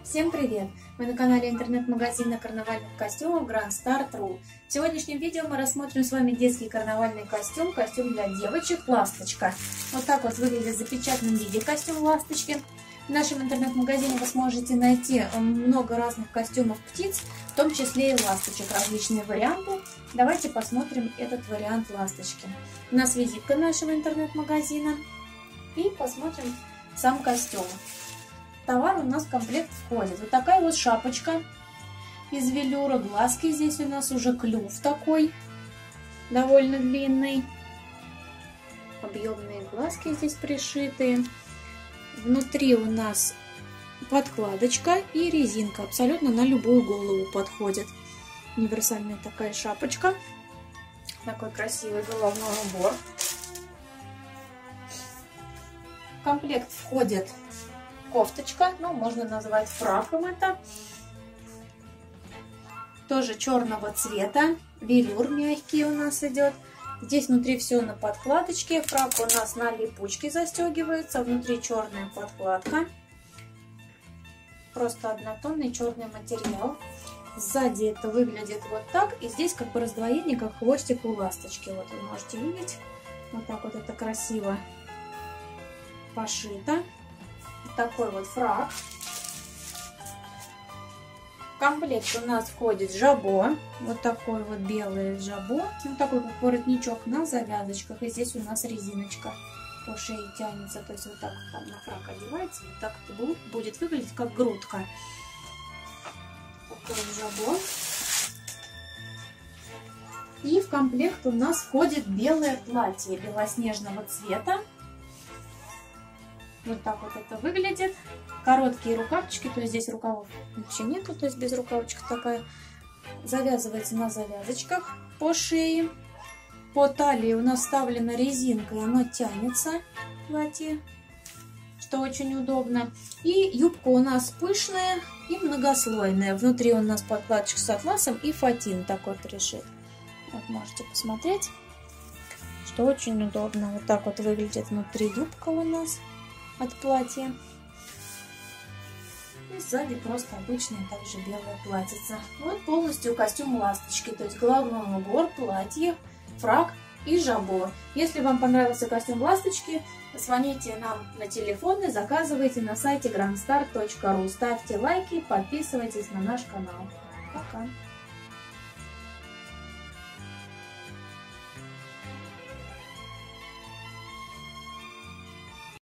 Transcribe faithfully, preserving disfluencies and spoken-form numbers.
Всем привет! Мы на канале интернет-магазина карнавальных костюмов Grand Star точка ру. В сегодняшнем видео мы рассмотрим с вами детский карнавальный костюм, костюм для девочек «Ласточка». Вот так вот выглядит в запечатанном виде костюм «Ласточки». В нашем интернет-магазине вы сможете найти много разных костюмов птиц, в том числе и ласточек, различные варианты. Давайте посмотрим этот вариант ласточки. У нас визитка нашего интернет-магазина. И посмотрим сам костюм. Товар у нас в комплект входит. Вот такая вот шапочка из велюра, глазки здесь у нас уже клюв такой, довольно длинный. Объемные глазки здесь пришитые. Внутри у нас подкладочка и резинка. Абсолютно на любую голову подходит. Универсальная такая шапочка. Такой красивый головной убор. В комплект входит кофточка, ну, можно назвать фраком это. Тоже черного цвета. Велюр мягкий у нас идет. Здесь внутри все на подкладочке. Фрак у нас на липучке застегивается. Внутри черная подкладка. Просто однотонный черный материал. Сзади это выглядит вот так. И здесь как бы раздвоение, как хвостик у ласточки. Вот вы можете видеть. Вот так вот это красиво пошито. Такой вот фрак. В комплект у нас входит жабо. Вот такой вот белый жабо. Ну, такой как воротничок на завязочках. И здесь у нас резиночка по шее тянется. То есть вот так там на фрак одевается. Вот так это будет выглядеть как грудка. Такой жабо. И в комплект у нас входит белое платье белоснежного цвета. Вот так вот это выглядит. Короткие рукавчики, то есть здесь рукавов вообще нету, то есть без рукавочек такая. Завязывается на завязочках по шее. По талии у нас вставлена резинка, и оно тянется, платье, что очень удобно. И юбка у нас пышная и многослойная. Внутри у нас подкладочка с атласом и фатин такой пришит. Вот можете посмотреть, что очень удобно. Вот так вот выглядит внутри юбка у нас от платья. И сзади просто обычное также белое платьице. Вот полностью костюм ласточки, то есть головной убор, платье, фрак и жабо. Если вам понравился костюм ласточки, звоните нам на телефоны, заказывайте на сайте гранд стар точка ру, ставьте лайки, подписывайтесь на наш канал. Пока!